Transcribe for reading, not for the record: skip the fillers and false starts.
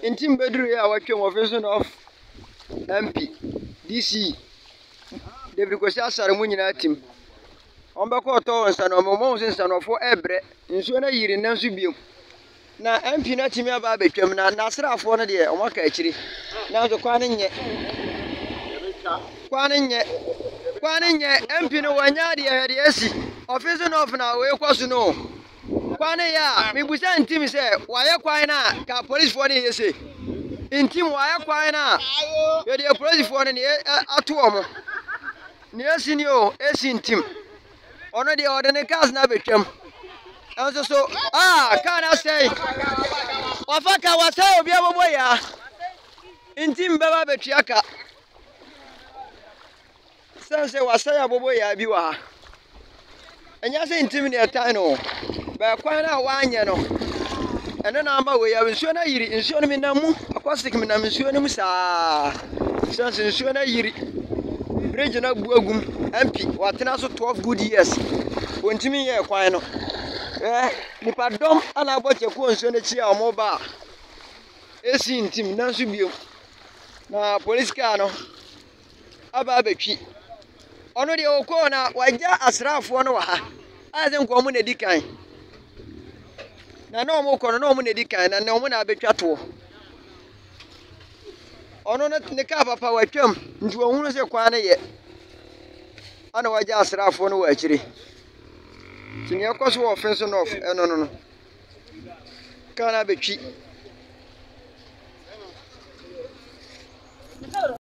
Intim bedru ya watwem office of MP DC David Kwesi Asare mu nyina tim ombekọ to nsa no mo nsa no fo ebre nsuo na yiri na nso biom na MP na timi aba betwam na nasrafo no de omaka akiri na nso kwa nye MP no wanya de hede asi office of na we kwaso no kwane ya mibusa ntim se waye kwan na ka police for ne yese intim waye kwan na ye de police for ne ato omo ne asi ni o esi ntim ono de odene cars na betwam enso so kana say wafaka wasay obi abobo ya intim baba betuaka sense wasay abobo ya bi wa enya se intim ne etan no ba kwan na wanye no ene na amba we ya nsuo na yiri nsuo no minamu akosik minam nsuo no musa sense nsuo na yiri bridge na buagum MP watena so 12 good years wontimi ye kwan no nipa dom ana aboche ko nsuo na chi a omoba esi ntim na nso biom na police car no aba betwi ono de okọ na wagya asrafo no wa ha aze nko mu na dikan na no mo kọ no mo na dikan na no mo na betwa to ono na ne ka papa watwam nti ohunu se kwa na ye ana wagya asrafo no wa akire tini yakoso offense no no kana betwi